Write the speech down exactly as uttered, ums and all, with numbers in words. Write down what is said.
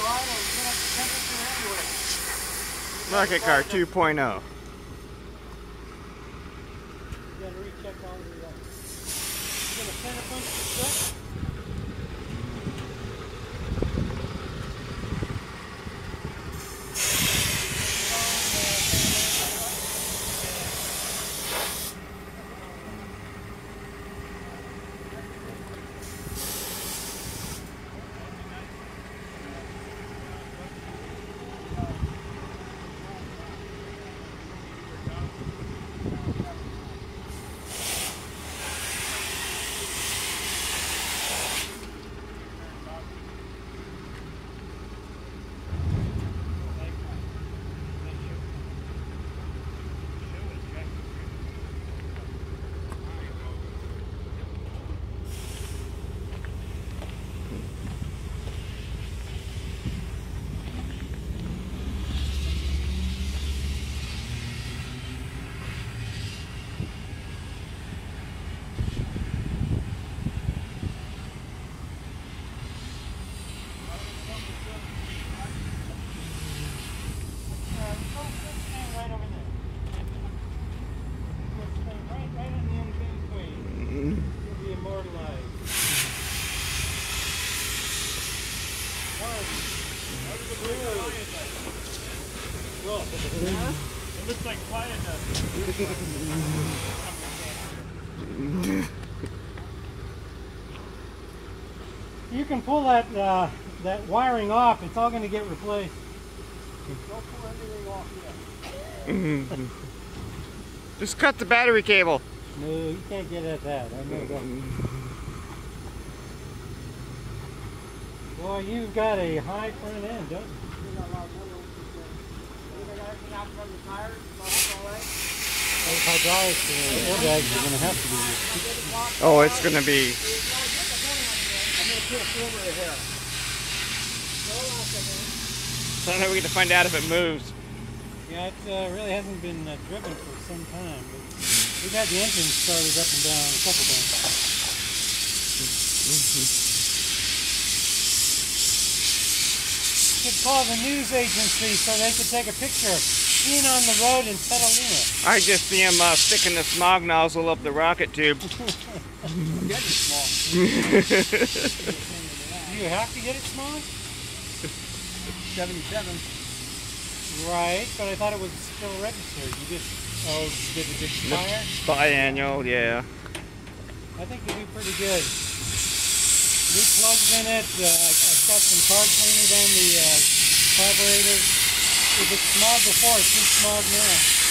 Market Car two point oh. You gotta recheck all the, uh, you gonna center punch the strut? It looks like quiet enough. You can pull that uh, that wiring off. It's all going to get replaced. Don't pull anything off yet. Just cut the battery cable. No, you can't get at that. I'm gonna go. Boy, you've got a high front end, don't you? Those hydraulics and airbags are going to have to be used. Oh, it's going to be. So now we get to find out if it moves. Yeah, it uh, really hasn't been uh, driven for some time, but we've had the engine started up and down a couple times. You could call the news agency so they could take a picture seen on the road in Petaluma. I just see him uh, sticking the smog nozzle up the rocket tube. I'm getting small. Do you have to get it small? seventy-seven. Right, but I thought it was still registered. You just, oh, did it expire? Biannual, yeah. I think you do pretty good. New plugs in it. Uh, I, I've got some card cleaner down the uh, carburetor. If it's smog before, it's too smog now.